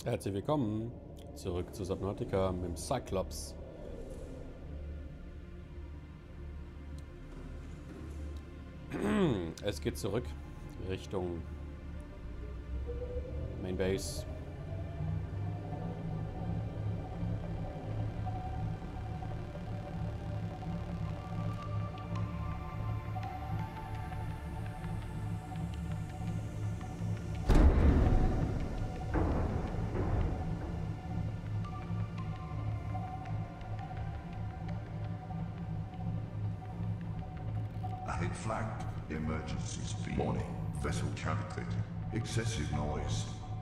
Herzlich willkommen zurück zu Subnautica mit dem Cyclops. Es geht zurück Richtung Main Base. Ahead flagged. Emergency speed. Warning. Vessel counterfeit. Excessive noise.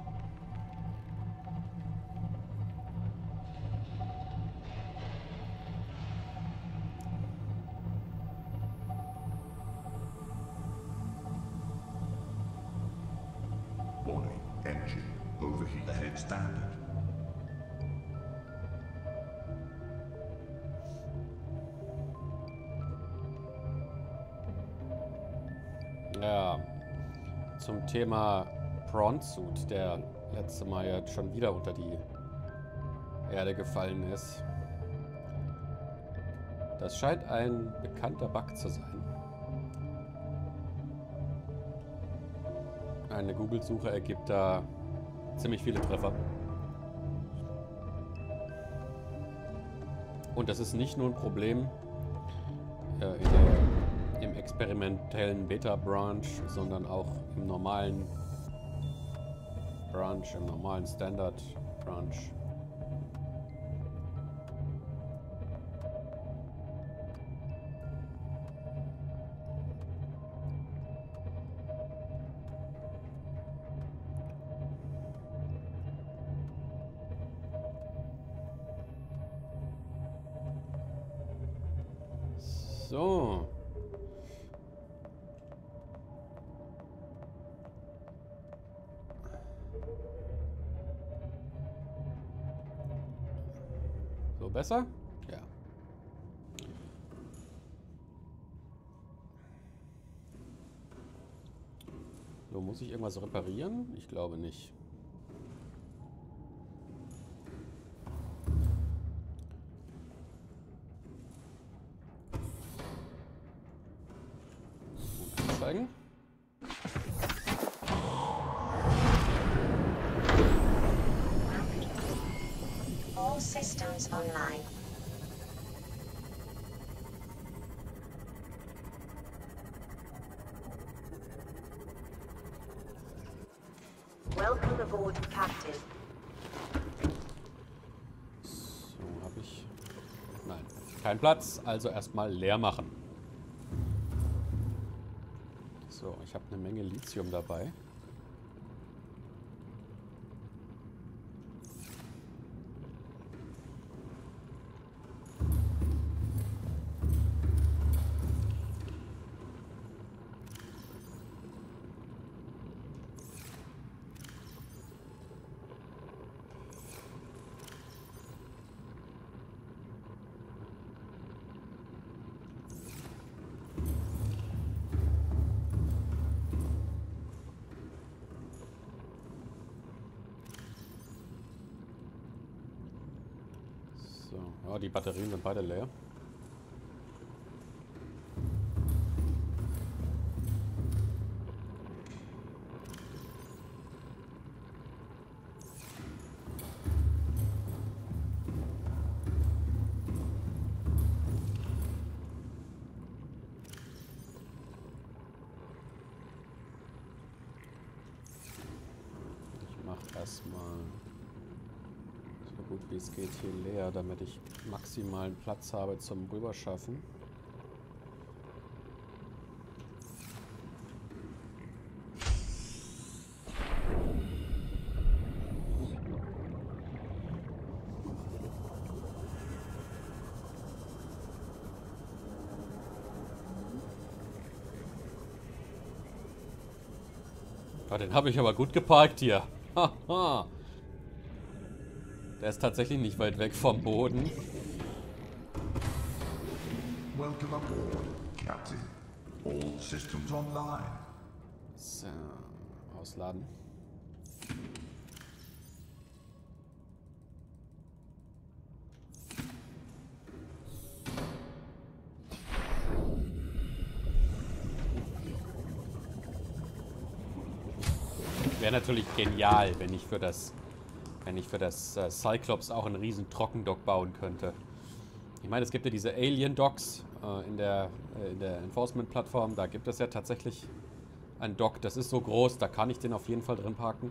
Warning. Engine. Overheat. Ahead standard. Ja, zum Thema Prawn-Suit, der letzte Mal jetzt schon wieder unter die Erde gefallen ist. Das scheint ein bekannter Bug zu sein. Eine Google-Suche ergibt da ziemlich viele Treffer. Und das ist nicht nur ein Problem im experimentellen Beta-Branch, sondern auch im normalen Branch, im normalen Standard-Branch. So. So besser? Ja. So, muss ich irgendwas reparieren? Ich glaube nicht. Anzeigen. All systems online. Welcome aboard, Captain. So, habe ich... Nein, kein Platz, also erstmal leer machen. So, ich habe eine Menge Lithium dabei. So, ja, die Batterien sind beide leer. Ich mache erstmal so gut wie es geht hier leer, damit ich maximalen Platz habe zum Rüberschaffen. Ah, den habe ich aber gut geparkt hier. Haha. Der ist tatsächlich nicht weit weg vom Boden. Welcome aboard, Captain. All systems online. So, ausladen. Wäre natürlich genial, wenn ich für das Cyclops auch einen riesen Trockendock bauen könnte. Ich meine, es gibt ja diese Alien-Docks in der Enforcement-Plattform. Da gibt es ja tatsächlich ein Dock, das ist so groß, da kann ich den auf jeden Fall drin parken.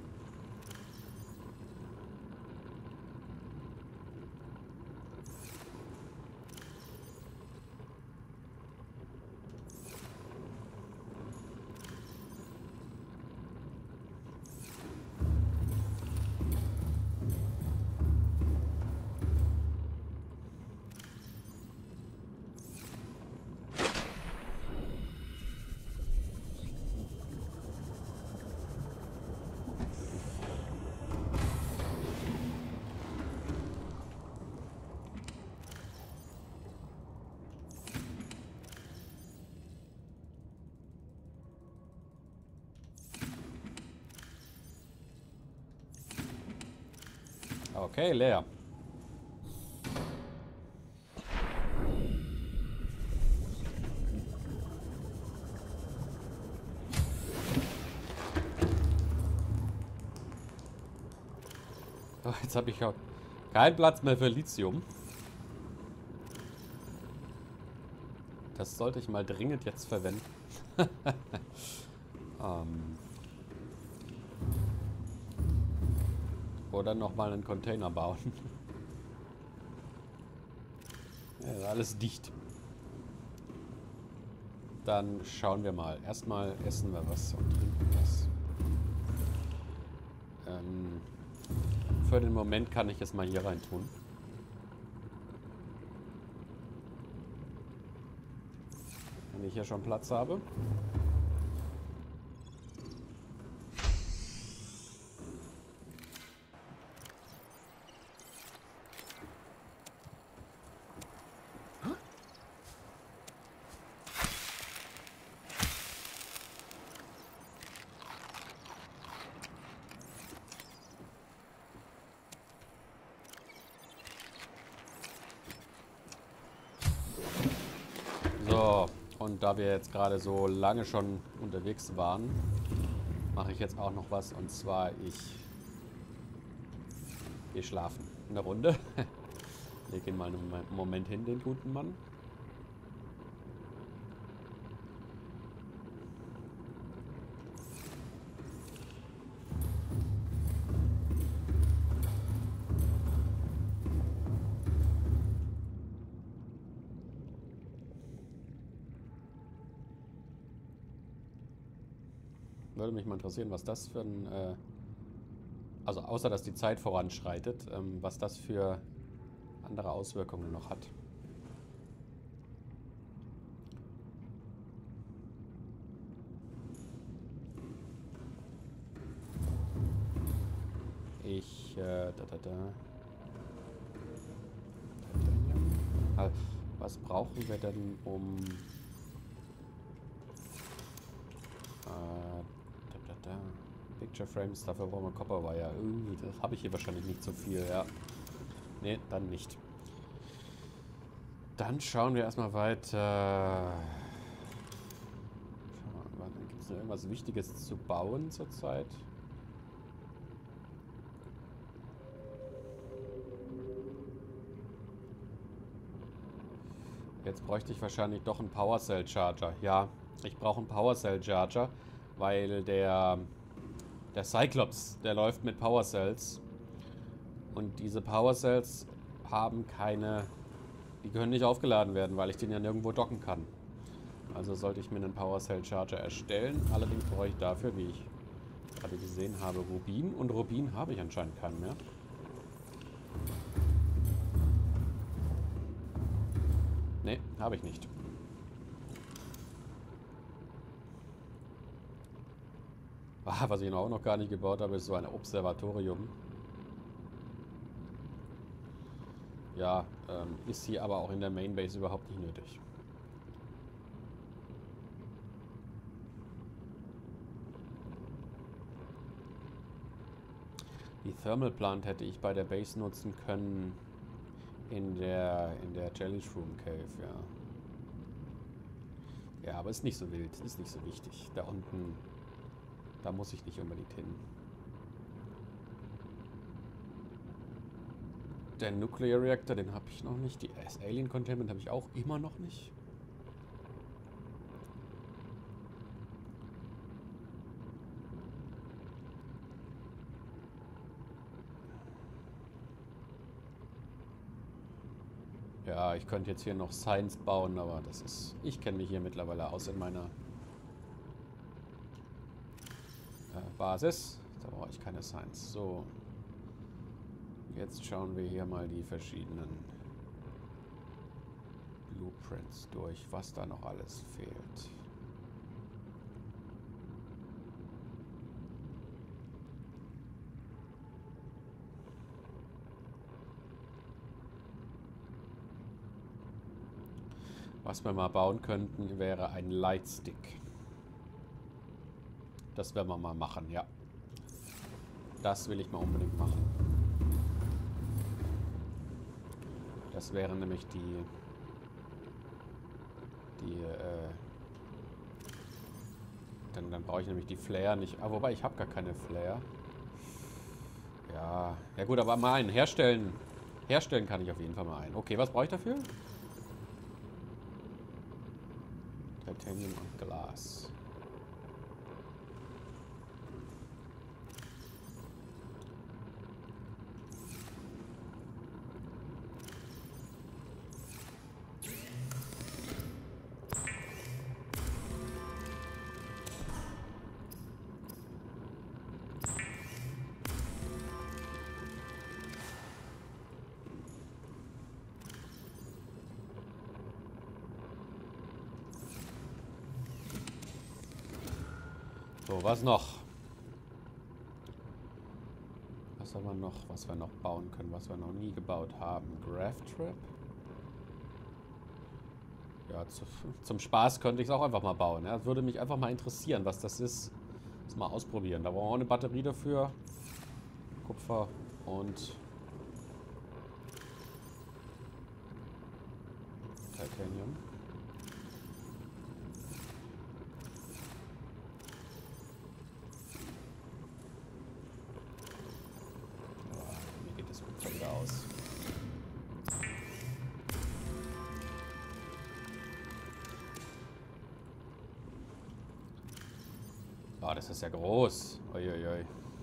Okay, leer. Oh, jetzt habe ich auch keinen Platz mehr für Lithium. Das sollte ich mal dringend jetzt verwenden. Oder nochmal einen Container bauen. Ja, alles dicht. Dann schauen wir mal. Erstmal essen wir was und trinken was. Für den Moment kann ich es mal hier rein tun. Wenn ich hier schon Platz habe. So, und da wir jetzt gerade so lange schon unterwegs waren, mache ich jetzt auch noch was. Und zwar, ich gehe schlafen. Eine Runde. Leg ihn mal einen Moment hin, den guten Mann. Würde mich mal interessieren, was das für ein... also außer, dass die Zeit voranschreitet, was das für andere Auswirkungen noch hat. Was brauchen wir denn, um... Picture Frames, dafür brauchen wir Copperwire. Das habe ich hier wahrscheinlich nicht so viel, ja. Ne, dann nicht. Dann schauen wir erstmal weiter. Gibt es noch irgendwas Wichtiges zu bauen zurzeit? Jetzt bräuchte ich wahrscheinlich doch einen Power Cell Charger. Ja, ich brauche einen Power Cell Charger, weil der Cyclops, der läuft mit Power Cells. Und diese Power Cells haben keine... Die können nicht aufgeladen werden, weil ich den ja nirgendwo docken kann. Also sollte ich mir einen Power Cell Charger erstellen. Allerdings brauche ich dafür, wie ich gerade gesehen habe, Rubin. Und Rubin habe ich anscheinend keinen mehr. Ne, habe ich nicht. Was ich auch noch gar nicht gebaut habe, ist so ein Observatorium. Ja, ist hier aber auch in der Mainbase überhaupt nicht nötig. Die Thermal Plant hätte ich bei der Base nutzen können in der Jellyshroom Cave, ja. Ja, aber ist nicht so wild, ist nicht so wichtig. Da unten Da muss ich nicht unbedingt hin. Der Nuclear Reactor, den habe ich noch nicht. Das Alien Containment habe ich auch immer noch nicht. Ja, ich könnte jetzt hier noch Science bauen, aber das ist... Ich kenne mich hier mittlerweile aus in meiner Basis. Da brauche ich keine Science. So. Jetzt schauen wir hier mal die verschiedenen Blueprints durch, was da noch alles fehlt. Was wir mal bauen könnten, wäre ein Lightstick. Das werden wir mal machen, ja. Das will ich mal unbedingt machen. Das wäre nämlich dann brauche ich nämlich die Flare nicht. Ah, wobei, ich habe gar keine Flare. Ja, ja gut, aber mal einen herstellen. Herstellen kann ich auf jeden Fall mal einen. Okay, was brauche ich dafür? Titanium und Glas. So, was noch? Was haben wir noch? Was wir noch bauen können, was wir noch nie gebaut haben. Graph Trap? Ja, zum Spaß könnte ich es auch einfach mal bauen. Ja. Das würde mich einfach mal interessieren, was das ist. Das mal ausprobieren. Da brauchen wir auch eine Batterie dafür. Kupfer und Titanium. Aus. Ah, das ist ja groß. Uiuiui.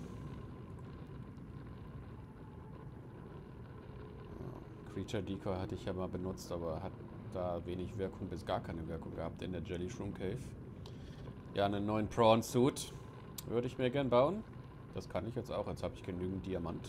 Creature Decoy hatte ich ja mal benutzt, aber hat da wenig Wirkung bis gar keine Wirkung gehabt in der Jelly Shroom Cave. Ja, einen neuen Prawn Suit würde ich mir gern bauen. Das kann ich jetzt auch. Jetzt habe ich genügend Diamant.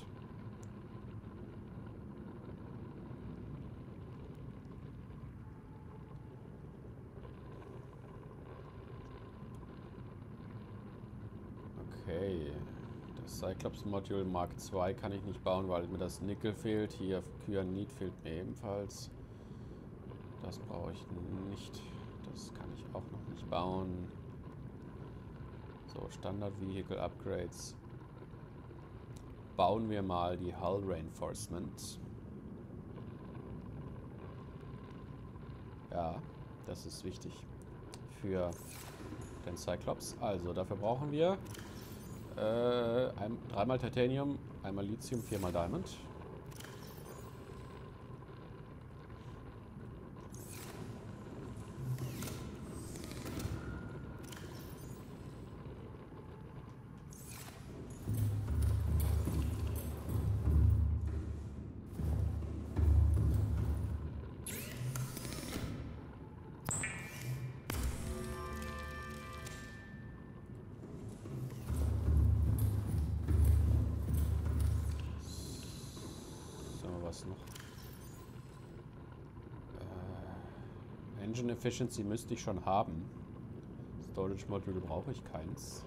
Okay, das Cyclops Module Mark II kann ich nicht bauen, weil mir das Nickel fehlt. Hier Kyanit fehlt mir ebenfalls. Das brauche ich nicht. Das kann ich auch noch nicht bauen. So, Standard Vehicle Upgrades. Bauen wir mal die Hull Reinforcement. Ja, das ist wichtig für den Cyclops. Also, dafür brauchen wir dreimal Titanium, einmal Lithium, viermal Diamond. Was noch? Engine Efficiency müsste ich schon haben. Storage Module brauche ich keins.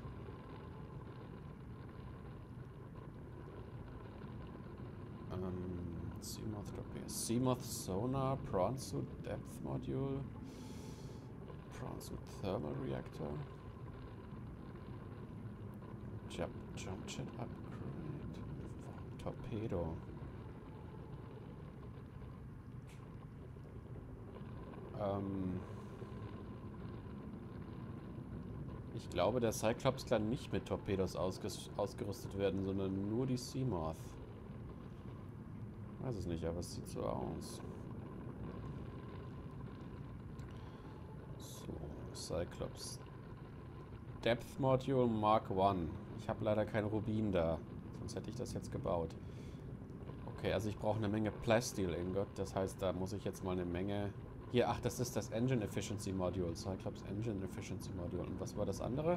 Seamoth Sonar, Prawn Suit Depth Module, Prawn Suit Thermal Reactor, Jump Jet Upgrade, Torpedo. Ich glaube, der Cyclops kann nicht mit Torpedos ausgerüstet werden, sondern nur die Seamoth. Weiß es nicht, aber es sieht so aus. So, Cyclops. Depth Module Mark I. Ich habe leider kein Rubin da. Sonst hätte ich das jetzt gebaut. Okay, also ich brauche eine Menge Plasteel Ingot. Das heißt, da muss ich jetzt mal eine Menge... Hier, ach, das ist das Engine Efficiency Module. Cyclops Engine Efficiency Module. Und was war das andere?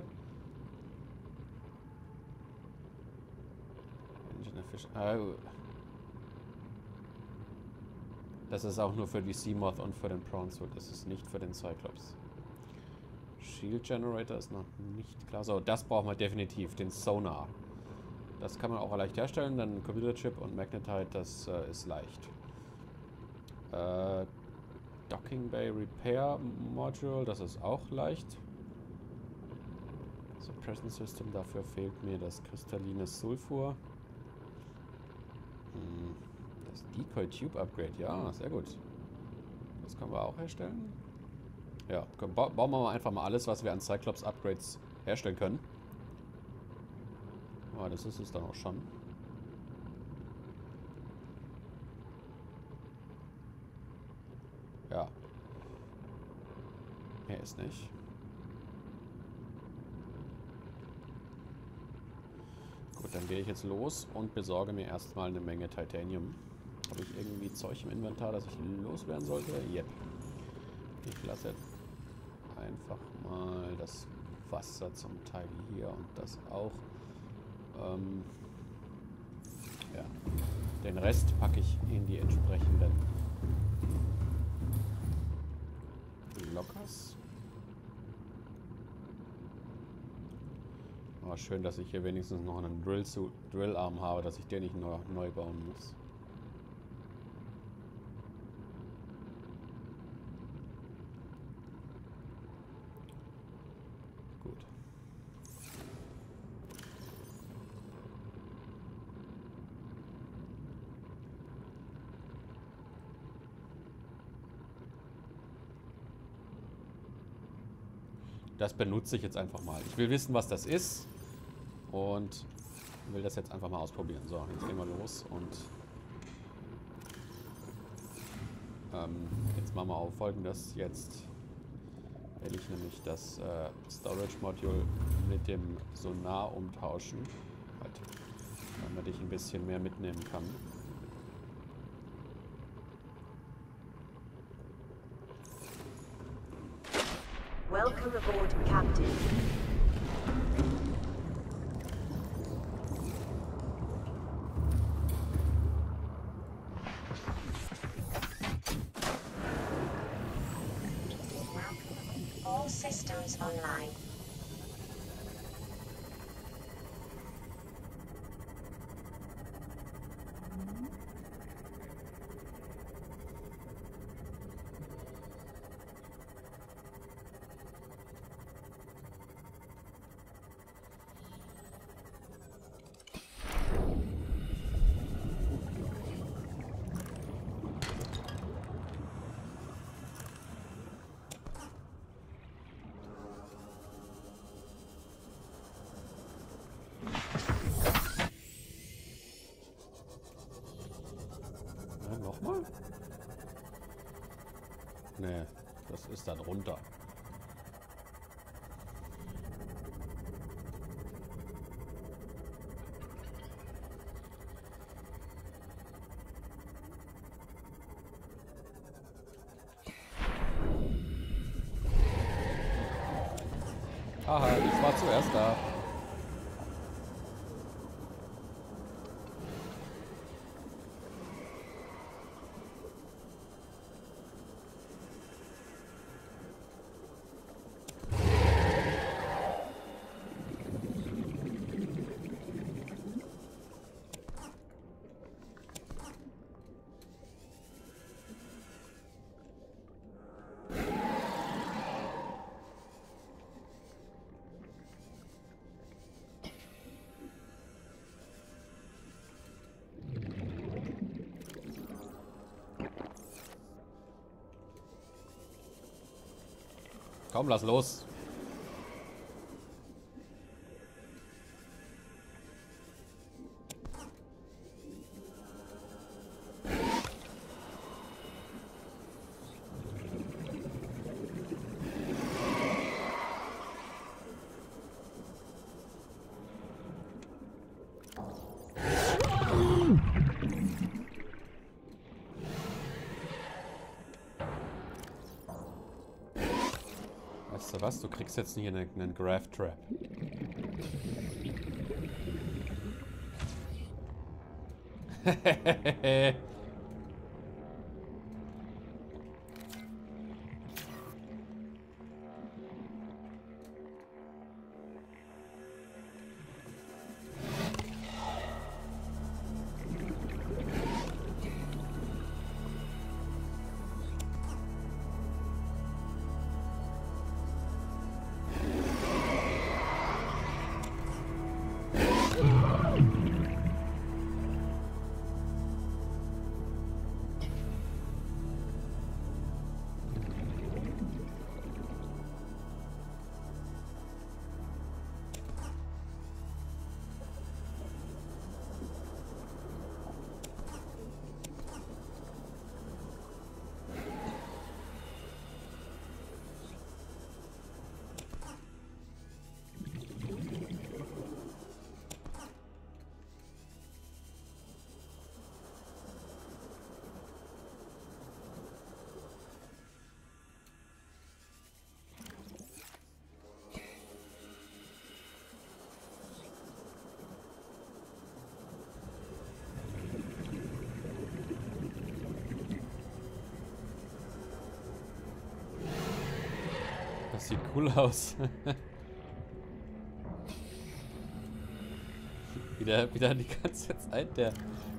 Engine Efficiency... das ist auch nur für die Seamoth und für den Prawnsuit. Das ist nicht für den Cyclops. Shield Generator ist noch nicht klar. So, das brauchen wir definitiv. Den Sonar. Das kann man auch leicht herstellen. Dann Computerchip und Magnetite, das ist leicht. Docking Bay Repair Module, das ist auch leicht. Suppression System, dafür fehlt mir das kristalline Sulfur. Das Decoy Tube Upgrade, ja, sehr gut. Das können wir auch herstellen. Ja, bauen wir mal einfach mal alles, was wir an Cyclops Upgrades herstellen können. Aber das ist es dann auch schon. Ja. Mehr ist nicht. Gut, dann gehe ich jetzt los und besorge mir erstmal eine Menge Titanium. Habe ich irgendwie Zeug im Inventar, das ich loswerden sollte? Yep. Ich lasse einfach mal das Wasser zum Teil hier und das auch. Ja. Den Rest packe ich in die entsprechenden Lockers. Aber schön, dass ich hier wenigstens noch einen Drillarm habe, dass ich den nicht nur neu bauen muss. Gut. Das benutze ich jetzt einfach mal. Ich will wissen, was das ist. Und will das jetzt einfach mal ausprobieren. So, jetzt gehen wir los und jetzt machen wir auch Folgendes. Jetzt werde ich nämlich das Storage Module mit dem Sonar umtauschen, halt, damit ich ein bisschen mehr mitnehmen kann. Welcome aboard, Captain. All systems online. Nochmal? Nee, das ist da drunter. Aha, ich war zuerst da. Komm, lass los. was? Du kriegst jetzt nicht einen Graph Trap. Das sieht cool aus. wieder die ganze Zeit der...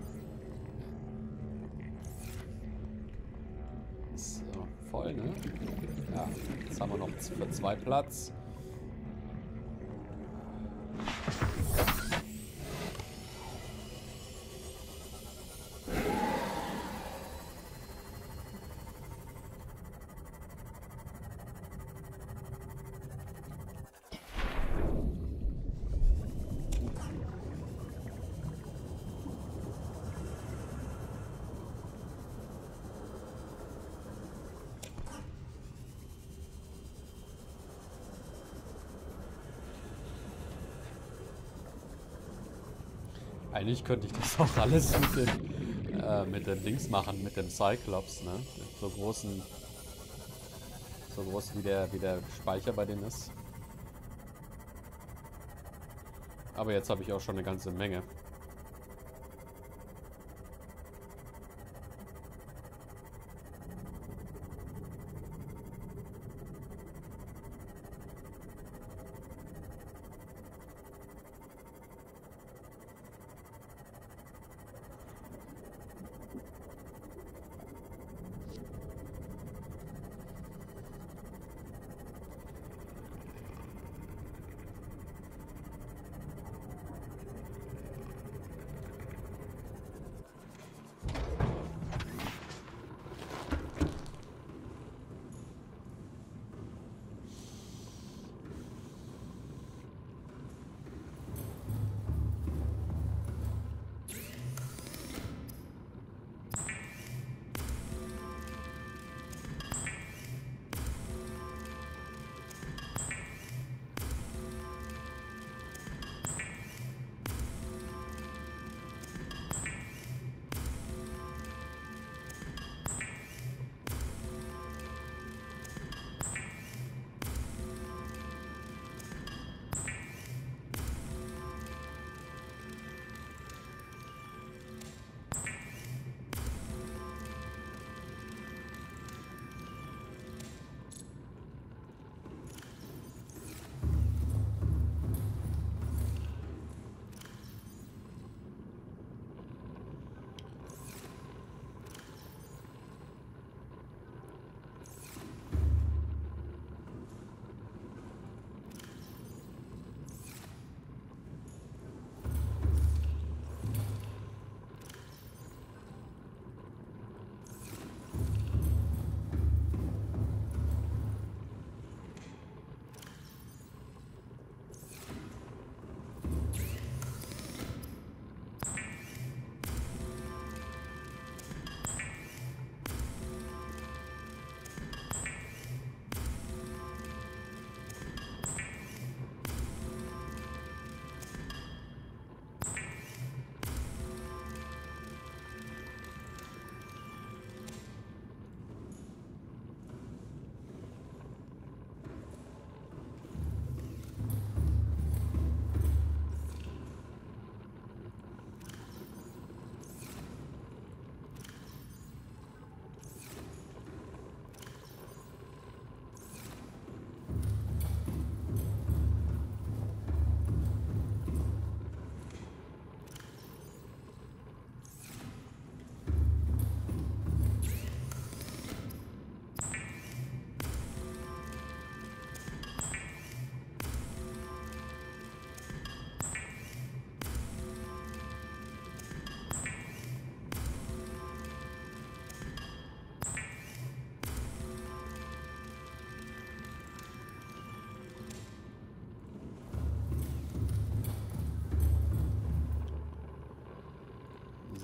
So, voll, ne? Ja, jetzt haben wir noch für 2 Platz. Eigentlich könnte ich das auch alles mit den Dings machen, mit dem Cyclops, ne? So groß wie der Speicher bei denen ist. Aber jetzt habe ich auch schon eine ganze Menge.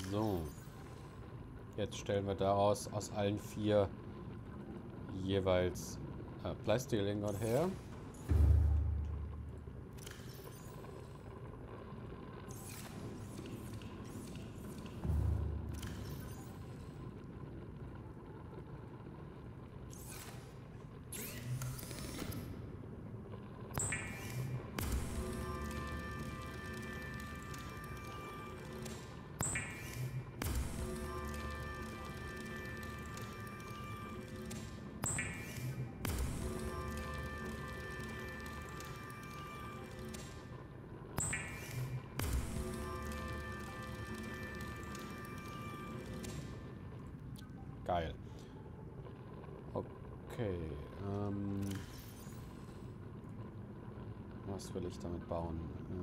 So. Jetzt stellen wir daraus aus allen 4 jeweils Plastik-Ingot her. Geil. Okay. Was will ich damit bauen?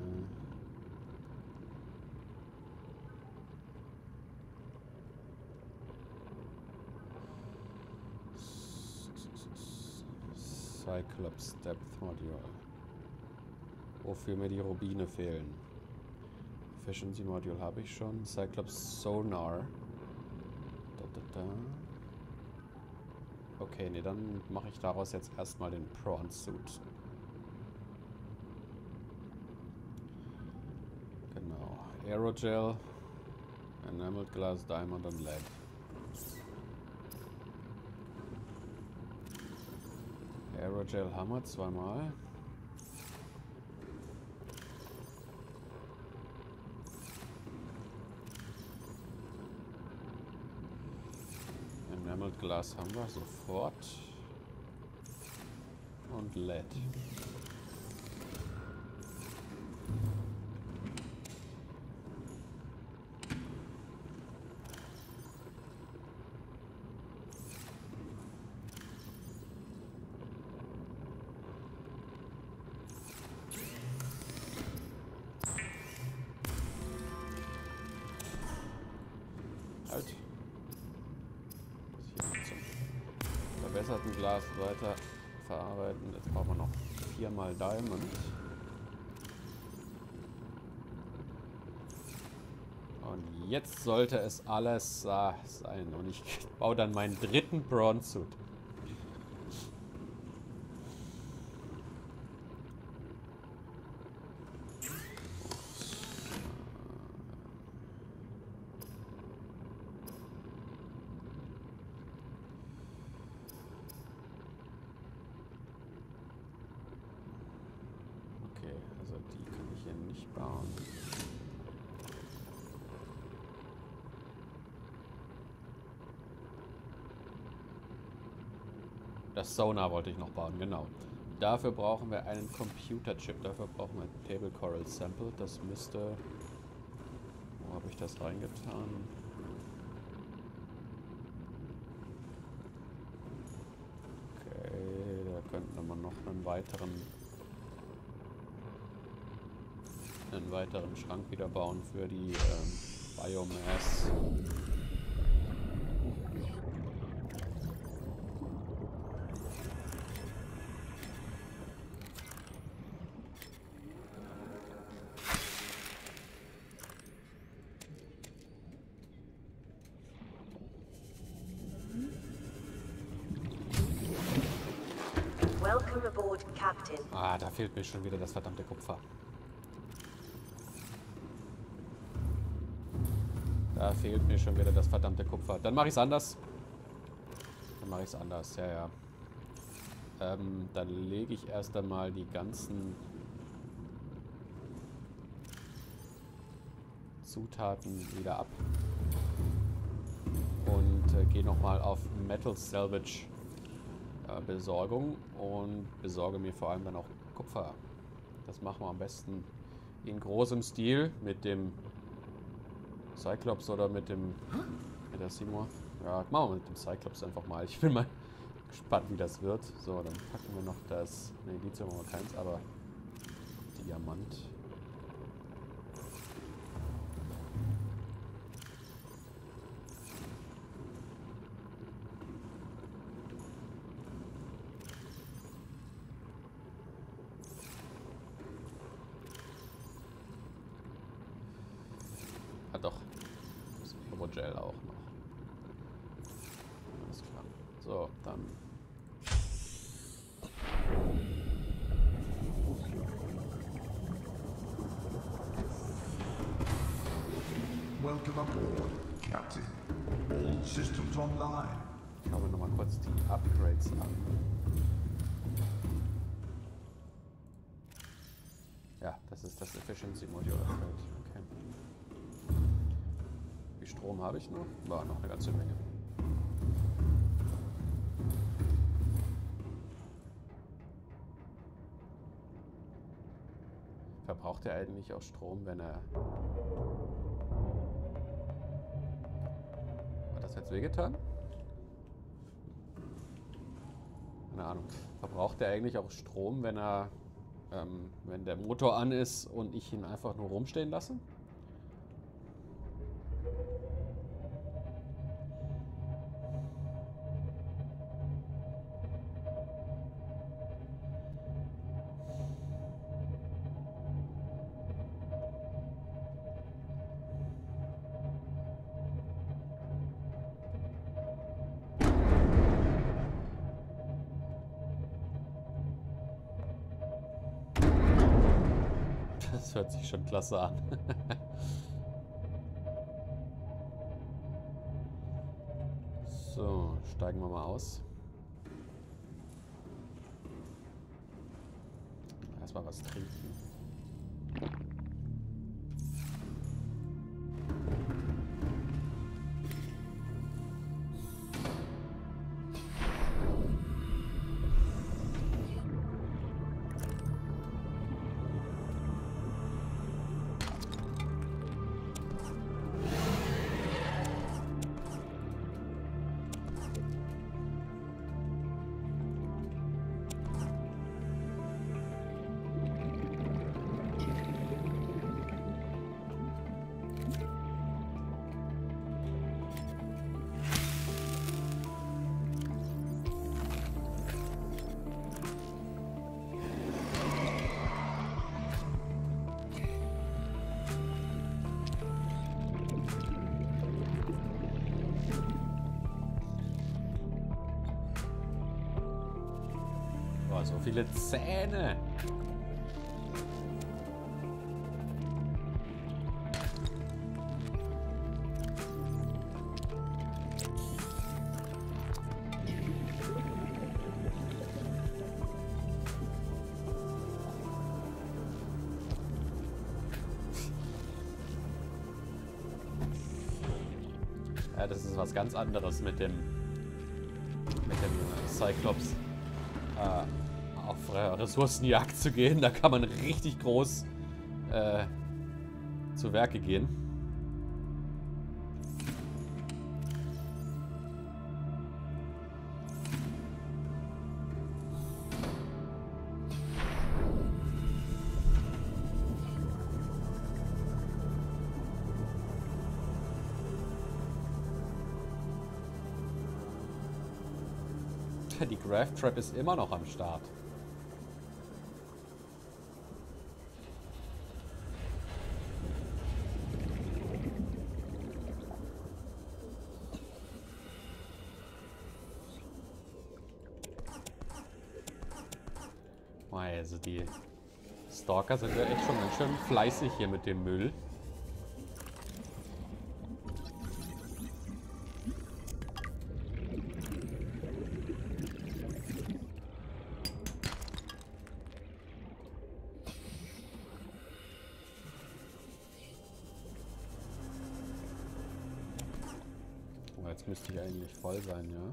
Cyclops Depth Module. Wofür mir die Rubine fehlen. Efficiency Module habe ich schon. Cyclops Sonar. Okay, nee, dann mache ich daraus jetzt erstmal den Prawn Suit. Genau. Aerogel, Enameled Glass, Diamond und Lead. Aerogel haben wir zweimal. Enameled Glass haben wir sofort. Und LED. Halt. Verbesserten Glas weiter verarbeiten. Jetzt brauchen wir noch 4-mal Diamond. Und jetzt sollte es alles sein. Und ich baue dann meinen 3. Bronze Suit. Nicht bauen. Das Sonar wollte ich noch bauen, genau. Dafür brauchen wir einen Computerchip. Dafür brauchen wir ein Table Coral Sample. Das müsste... Wo habe ich das reingetan? Okay, da könnten wir noch einen weiteren Schrank wieder bauen für die Biomass. Welcome aboard, Captain. Ah, da fehlt mir schon wieder das verdammte Kupfer. Da fehlt mir schon wieder das verdammte Kupfer. Dann mache ich es anders. Ja, ja. Dann lege ich erst einmal die ganzen Zutaten wieder ab. Und gehe nochmal auf Metal Salvage Besorgung und besorge mir vor allem dann auch Kupfer. Das machen wir am besten in großem Stil mit dem Cyclops oder mit der Seymour. Ja, machen wir mit dem Cyclops einfach mal. Ich bin mal gespannt, wie das wird. So, dann packen wir noch das... Ne, Lithium haben wir keins, aber Diamant. Ah, doch. Hydrogel auch noch. Alles klar. So, dann. Welcome aboard, Captain. All systems online. Schauen wir nochmal kurz die Upgrades an. Ja, das ist das Efficiency-Modul. Okay. Wie Strom habe ich noch? War noch eine ganze Menge. Verbraucht er eigentlich auch Strom, wenn er... Hat das jetzt wehgetan? Keine Ahnung. Verbraucht er eigentlich auch Strom, wenn er... wenn der Motor an ist und ich ihn einfach nur rumstehen lasse? Das hört sich schon klasse an. So, steigen wir mal aus. Erstmal was trinken. Oh, so viele Zähne. Ja, das ist was ganz anderes mit dem Cyclops auf Ressourcenjagd zu gehen. Da kann man richtig groß zu Werke gehen. Die Grav Trap ist immer noch am Start. Also die Stalker sind ja echt schon ganz schön fleißig hier mit dem Müll. Oh, jetzt müsste ich eigentlich voll sein, ja.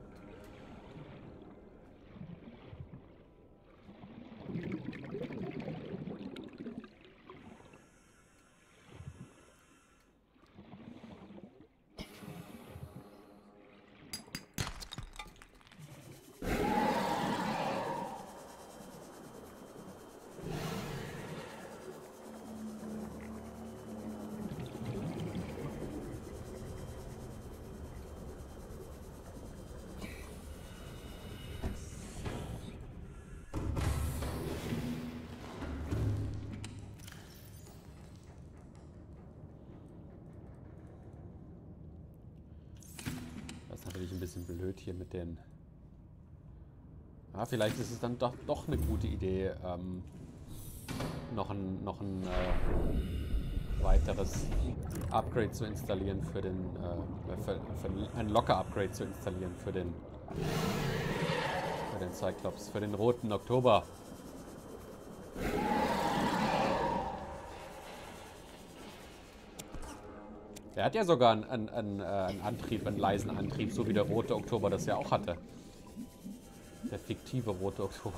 Natürlich ein bisschen blöd hier mit den... Ja, vielleicht ist es dann doch eine gute Idee, noch ein weiteres Upgrade zu installieren für den... für ein Locker-Upgrade zu installieren für den Cyclops, für den roten Oktober. Der hat ja sogar einen Antrieb, einen leisen Antrieb, so wie der rote Oktober das ja auch hatte. Der fiktive rote Oktober.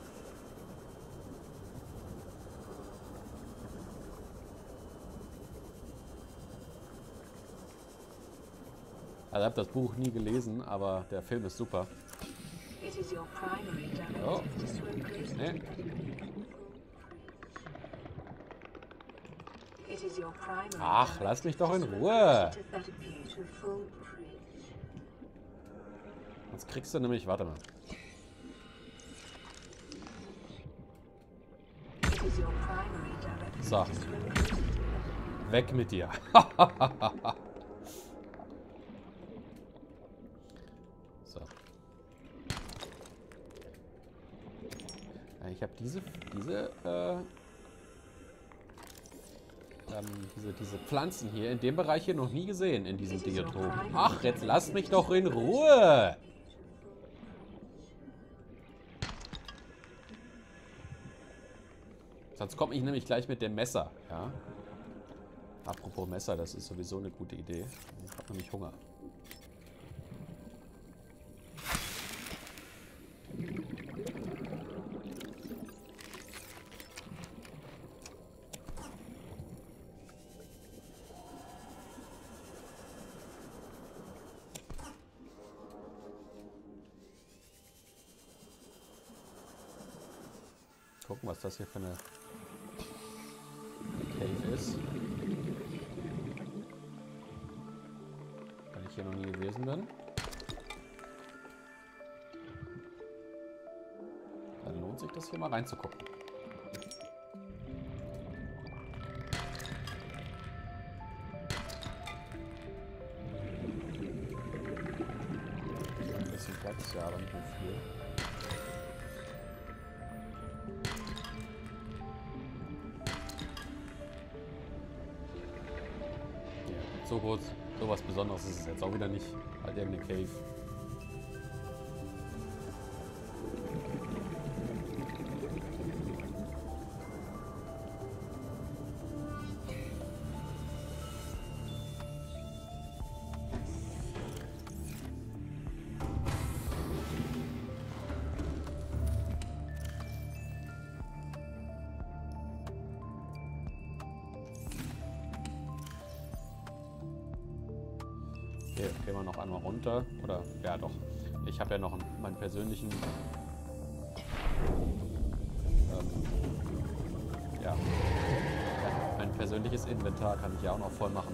Also ich habe das Buch nie gelesen, aber der Film ist super. Oh. Nee. Ach, lass mich doch in Ruhe. Jetzt kriegst du nämlich, warte mal. So. Weg mit dir. So. Ich habe diese Pflanzen hier in dem Bereich hier noch nie gesehen, in diesem Diotop. Ach, jetzt lass mich doch in Ruhe! Sonst komme ich nämlich gleich mit dem Messer, ja? Apropos Messer, das ist sowieso eine gute Idee. Ich habe nämlich Hunger. Gucken, was das hier für eine Cave ist. Weil ich hier noch nie gewesen bin. Dann lohnt sich das hier mal reinzugucken. Ein bisschen Platz, ja, aber nicht mehr viel. So groß, so was Besonderes ist es jetzt auch wieder nicht. Halt irgendeine Cave. Okay, gehen wir noch einmal runter. Oder, ja doch. Ich habe ja noch meinen persönlichen... ja. Mein persönliches Inventar kann ich ja auch noch voll machen.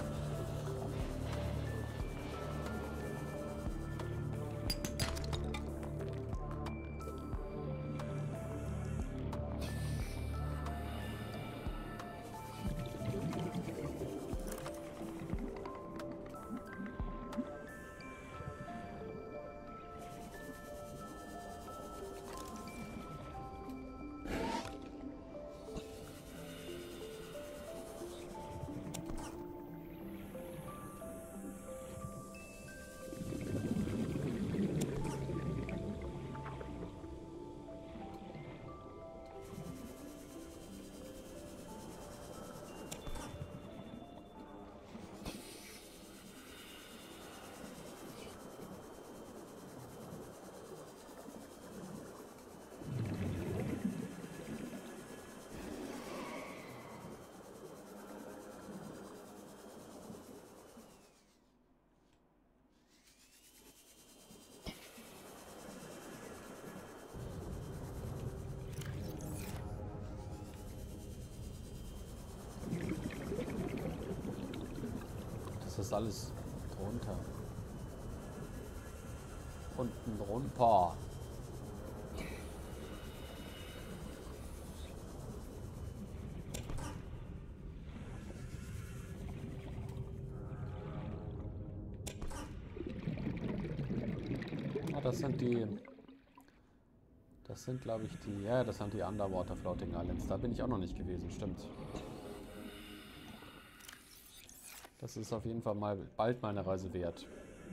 Das ist alles drunter. Unten drunter. das sind die... Das sind, glaube ich, die... Ja, das sind die Underwater Floating Islands. Da bin ich auch noch nicht gewesen, stimmt. Das ist auf jeden Fall mal bald meine Reise wert.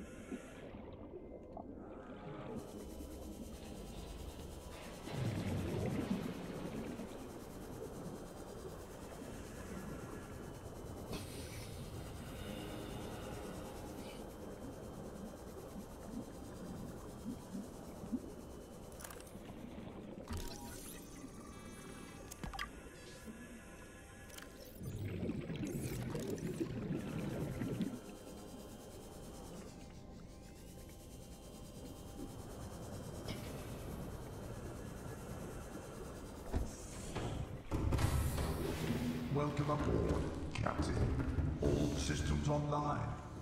Welcome aboard, Captain. All systems online.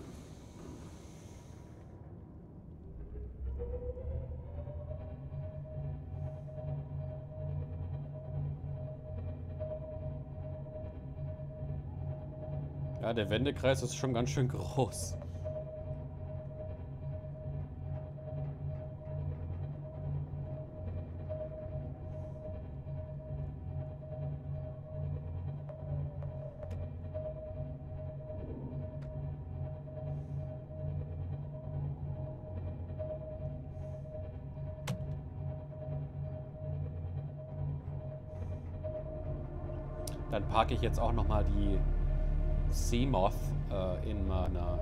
Ja, der Wendekreis ist schon ganz schön groß. Dann parke ich jetzt auch nochmal die Seamoth in meiner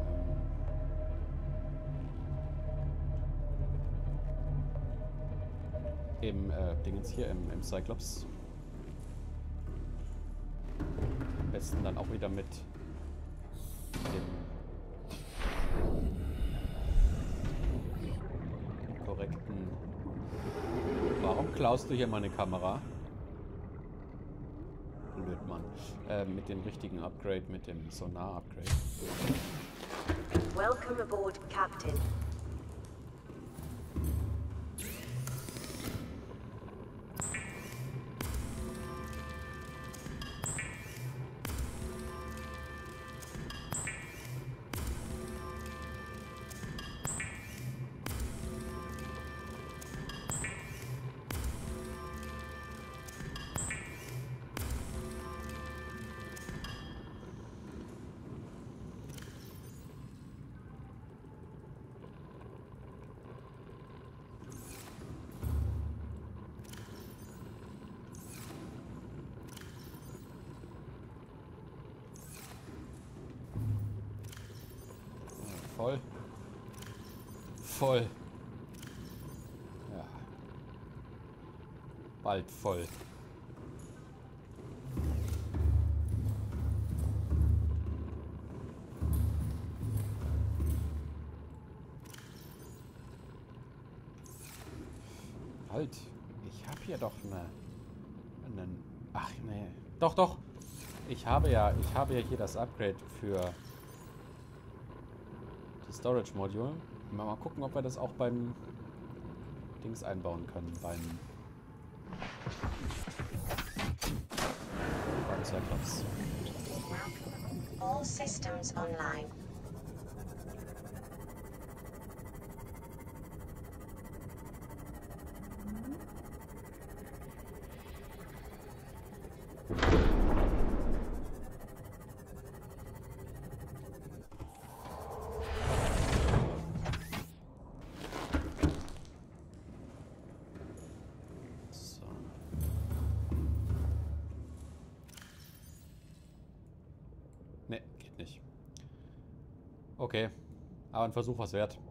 Dingens hier im Cyclops. Am besten dann auch wieder mit dem korrekten... Warum klaust du hier meine Kamera? Blöd, Mann. Mit dem richtigen Upgrade, mit dem Sonar-Upgrade. Welcome aboard, Captain. Voll. Voll. Ja. Bald voll. Halt. Ich habe hier doch einen... Ach, nee. Doch, doch. Ich habe ja hier das Upgrade für das Storage Module. Mal gucken, ob wir das auch beim Dings einbauen können. Beim Cyclops. All systems online. Ne, geht nicht. Okay. Aber ein Versuch was wert.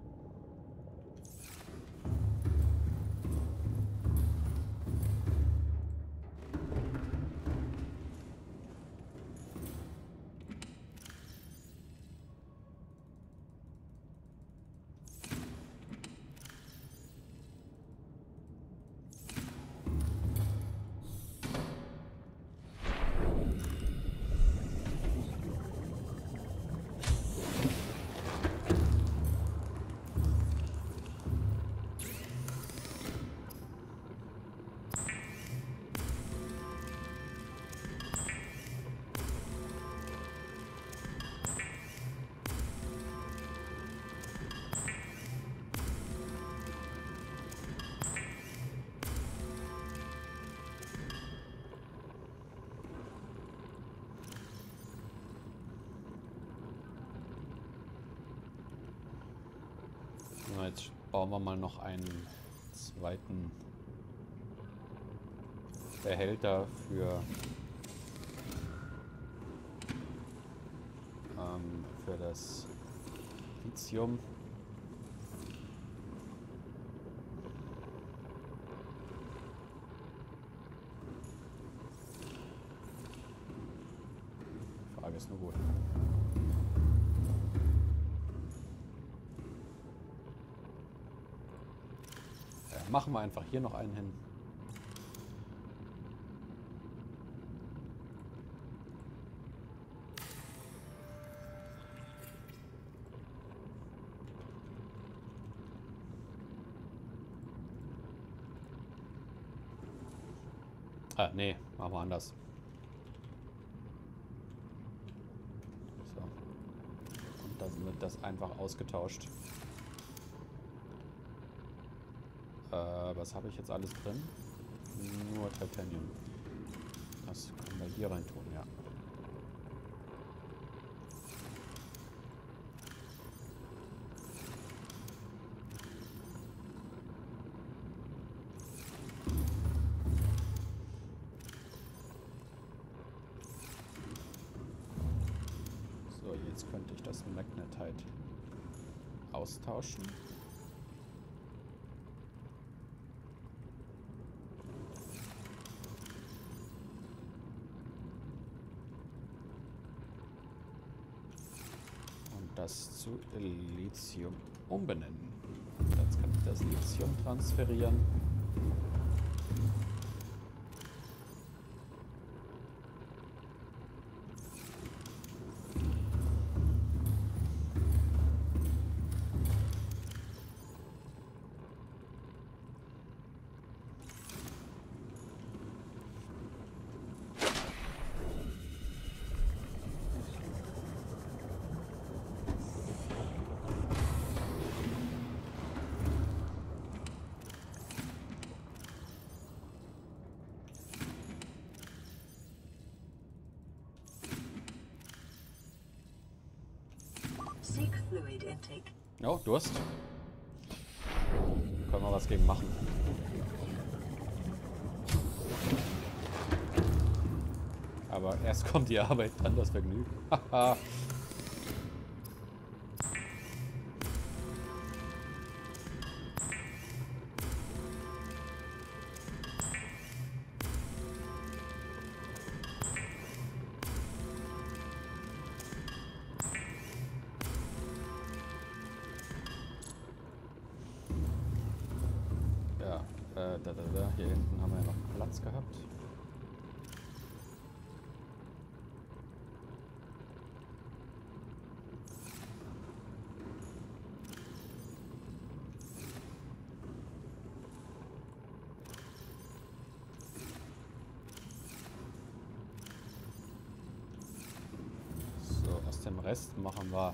So, jetzt bauen wir mal noch einen zweiten Behälter für das Lithium. Frage ist nur gut. Ja, machen wir einfach hier noch einen hin. Ah, nee, machen wir anders. So. Und dann wird das einfach ausgetauscht. Was habe ich jetzt alles drin? Nur Titanium. Das können wir hier rein tun, ja. So, jetzt könnte ich das Magnetite austauschen. Das zu Lithium umbenennen. Jetzt kann ich das Lithium transferieren. Seek fluid intake. Oh, Durst. Können wir was gegen machen. Aber erst kommt die Arbeit, dann das Vergnügen. Haha. Hier hinten haben wir ja noch Platz gehabt. So, aus dem Rest machen wir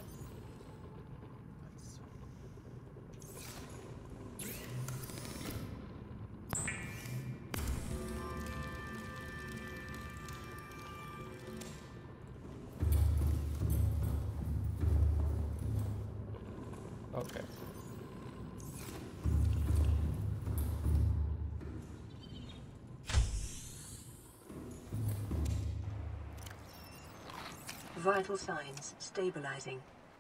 okay. Vital signs stabilizing.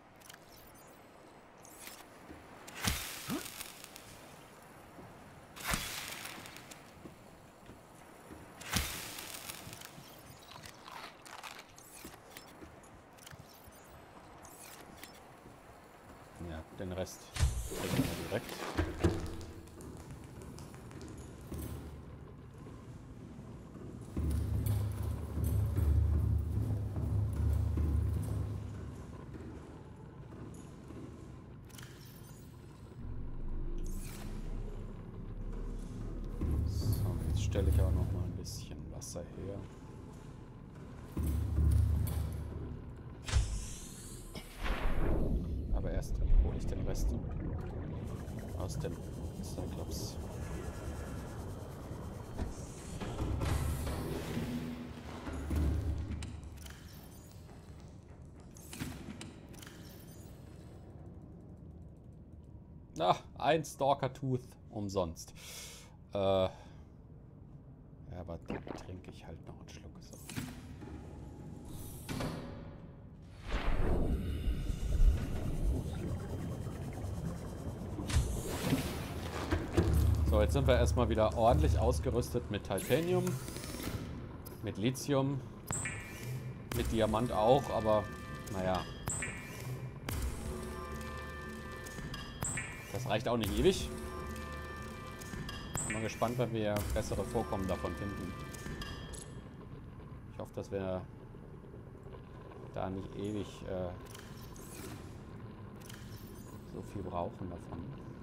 Ja, den Rest bringen wir direkt. So, jetzt stelle ich auch noch mal ein bisschen Wasser her. Aber erst hole ich den Rest aus dem Cyclops. Ah, ein Stalker-Tooth umsonst. Ja, aber dann trinke ich halt noch einen Schluck. So. So, jetzt sind wir erstmal wieder ordentlich ausgerüstet mit Titanium, mit Lithium, mit Diamant auch, aber naja. Das reicht auch nicht ewig. Bin mal gespannt, wenn wir bessere Vorkommen davon finden. Ich hoffe, dass wir da nicht ewig so viel brauchen davon.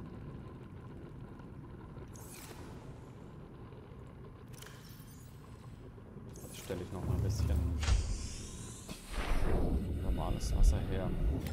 Jetzt stelle ich noch mal ein bisschen normales Wasser her.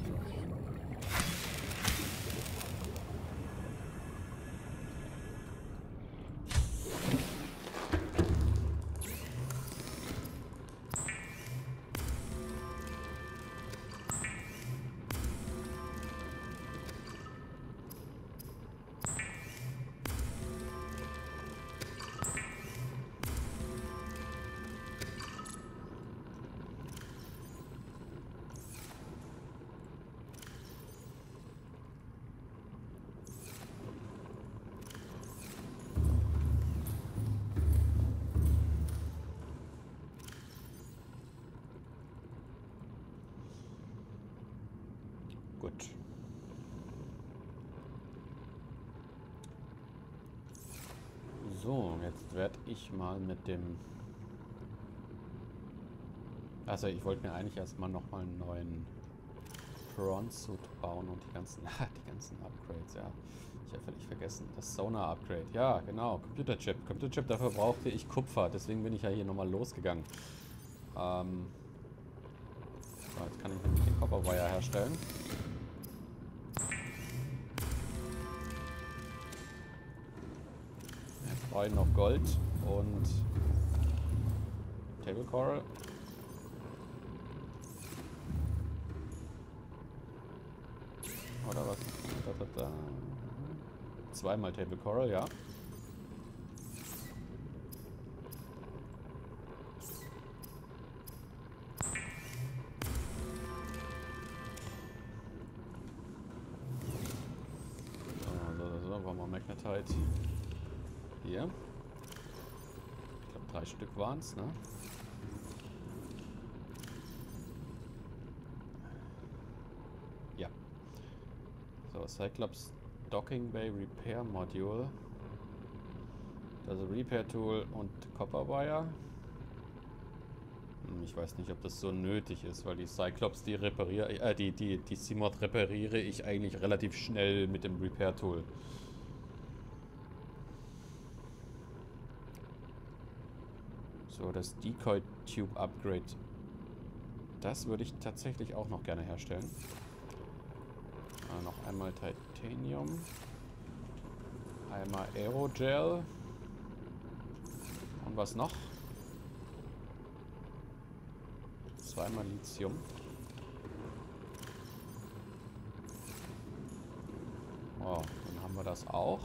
Gut. So, jetzt werde ich mal mit dem... Also ich wollte mir eigentlich erstmal nochmal einen neuen Prawn-Suit bauen und die ganzen Upgrades, ja. Ich habe völlig vergessen. Das Sonar-Upgrade. Ja, genau. Computerchip. Computerchip, dafür brauchte ich Kupfer. Deswegen bin ich ja hier nochmal losgegangen. So, jetzt kann ich nämlich den Copper-Wire herstellen. Jetzt brauche ich noch Gold und Table Coral. Oder was? Da. Zweimal Table Coral, ja. So, wollen wir Magnetite. Hier. Ich glaube 3 Stück waren es, ne? Ja. So, Cyclops Docking Bay Repair Module. Also Repair Tool und Copper Wire. Ich weiß nicht, ob das so nötig ist, weil die Cyclops, die repariere, die Seamoth repariere ich eigentlich relativ schnell mit dem Repair Tool. So, das Decoy Tube Upgrade. Das würde ich tatsächlich auch noch gerne herstellen. Noch einmal Titanium. Einmal Aerogel. Und was noch? Zweimal Lithium. Oh, dann haben wir das auch.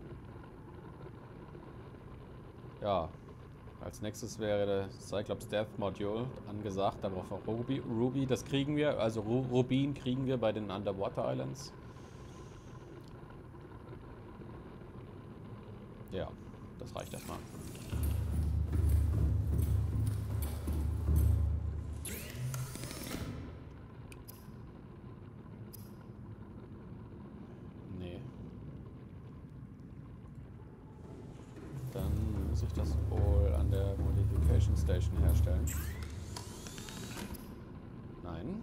Ja. Als nächstes wäre der Cyclops Death Module angesagt. Da brauchen wir Ruby, das kriegen wir. Also Rubin kriegen wir bei den Underwater Islands. Ja, das reicht erstmal. Nee. Dann muss ich das wohl an der Modification Station herstellen. Nein.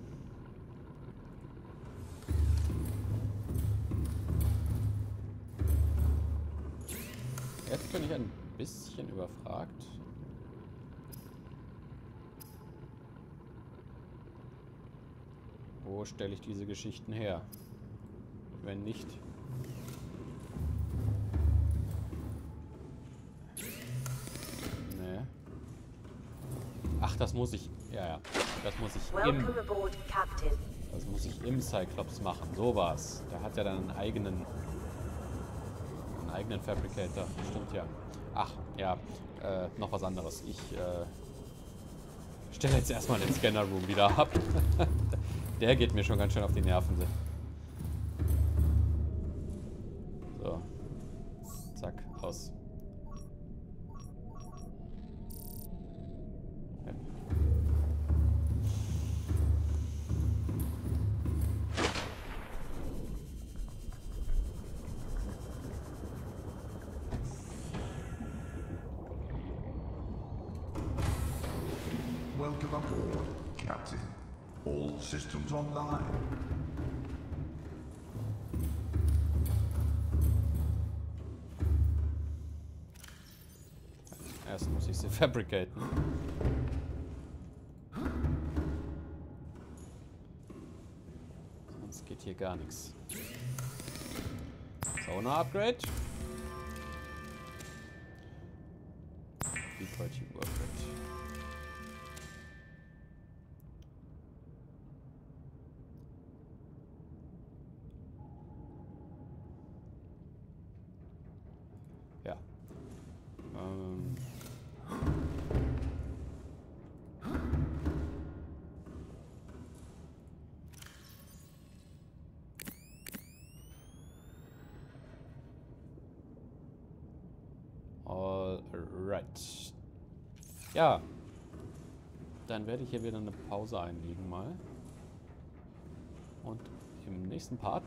Jetzt bin ich ein bisschen überfragt. Wo stelle ich diese Geschichten her? Wenn nicht... Nee. Ach, das muss ich... Ja. Das muss ich im Cyclops machen. So war's. Der hat ja dann einen eigenen eigenen Fabricator. Stimmt ja. Ach, ja. Noch was anderes. Ich stelle jetzt erstmal den Scanner-Room wieder ab. Der geht mir schon ganz schön auf die Nerven. So. Zack, aus. Ja. Welcome aboard, Captain. All systems online. Erst muss ich sie fabricaten. Sonst geht hier gar nichts. Sonar Upgrade. Detroit Upgrade. Ja. Alright. Ja. Dann werde ich hier wieder eine Pause einlegen mal. Und im nächsten Part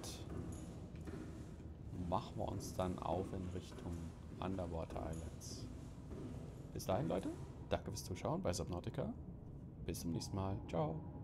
machen wir uns dann auf in Richtung Underwater Islands. Bis dahin, Leute. Danke fürs Zuschauen bei Subnautica. Bis zum nächsten Mal. Ciao.